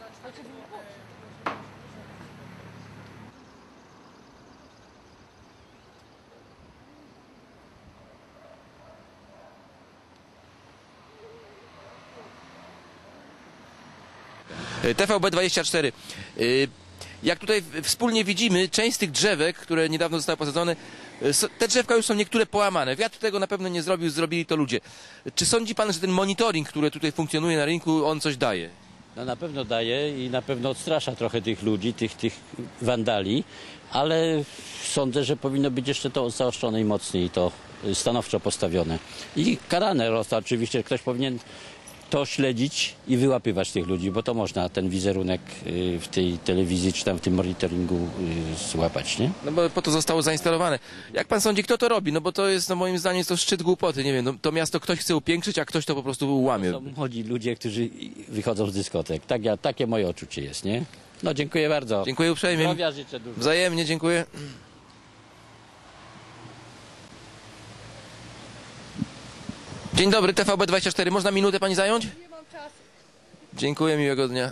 TVB24. Jak tutaj wspólnie widzimy, część z tych drzewek, które niedawno zostały posadzone, te drzewka już są niektóre połamane. Wiatr tego na pewno nie zrobił, zrobili to ludzie. Czy sądzi pan, że ten monitoring, który tutaj funkcjonuje na rynku, on coś daje? No na pewno daje i na pewno odstrasza trochę tych ludzi, tych wandali, ale sądzę, że powinno być jeszcze to zaostrzone i mocniej to stanowczo postawione. I karane oczywiście, ktoś powinien to śledzić i wyłapywać tych ludzi, bo to można ten wizerunek w tej telewizji czy tam w tym monitoringu złapać, nie? No bo po to zostało zainstalowane. Jak pan sądzi, kto to robi? No bo to jest, no moim zdaniem, jest to szczyt głupoty. Nie wiem, no, to miasto ktoś chce upiększyć, a ktoś to po prostu łamie. To są młodzi ludzie, którzy wychodzą z dyskotek. Takie moje odczucie jest, nie? No dziękuję bardzo. Dziękuję uprzejmie. Zdrowia życzę dużo. Wzajemnie, dziękuję. Dzień dobry, TVB24. Można minutę pani zająć? Nie mam czasu. Dziękuję, miłego dnia.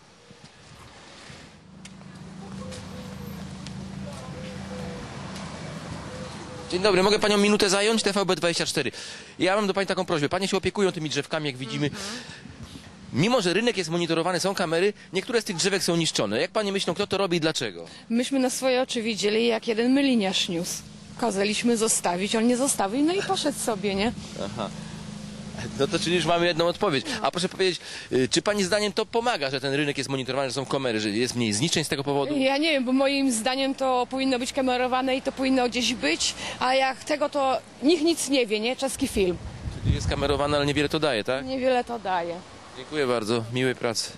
Dzień dobry, mogę panią minutę zająć? TVB24. Ja mam do pani taką prośbę. Panie się opiekują tymi drzewkami, jak widzimy. Mimo że rynek jest monitorowany, są kamery, niektóre z tych drzewek są niszczone. Jak panie myślą, kto to robi i dlaczego? Myśmy na swoje oczy widzieli, jak jeden myliniarz niósł. Kazaliśmy zostawić, on nie zostawił, no i poszedł sobie, nie? Aha. No to czyli już mamy jedną odpowiedź. A proszę powiedzieć, czy pani zdaniem to pomaga, że ten rynek jest monitorowany, że są kamery, że jest mniej zniszczeń z tego powodu? Ja nie wiem, bo moim zdaniem to powinno być kamerowane i to powinno gdzieś być, a jak tego to nikt nic nie wie, nie? Czeski film. Czyli jest kamerowane, ale niewiele to daje, tak? Niewiele to daje. Dziękuję bardzo, miłej pracy.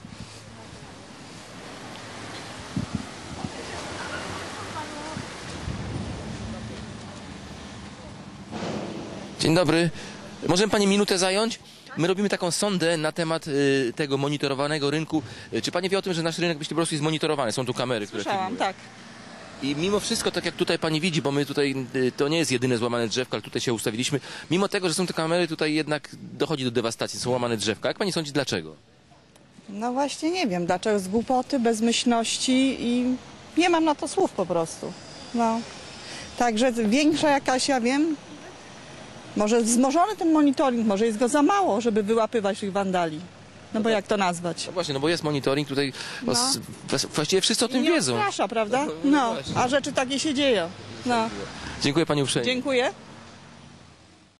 Dzień dobry. Możemy pani minutę zająć? My robimy taką sondę na temat tego monitorowanego rynku. Czy pani wie o tym, że nasz rynek po prostu jest monitorowany? Są tu kamery, które Słyszałam, filmują. tak. I mimo wszystko, tak jak tutaj pani widzi, bo my tutaj, to nie jest jedyne złamane drzewka, ale tutaj się ustawiliśmy. Mimo tego, że są te kamery, tutaj jednak dochodzi do dewastacji, są łamane drzewka. Jak pani sądzi, dlaczego? No właśnie nie wiem, dlaczego z głupoty, bezmyślności i nie mam na to słów po prostu. No. Także większa jakaś, ja wiem, może wzmożony ten monitoring, może jest go za mało, żeby wyłapywać tych wandali. No bo jak to nazwać? No właśnie, no bo jest monitoring tutaj, No. właściwie wszyscy o tym Nie wiedzą. odstrasza, prawda? No, a rzeczy takie się dzieją. No. Dziękuję pani uprzejmie. Dziękuję.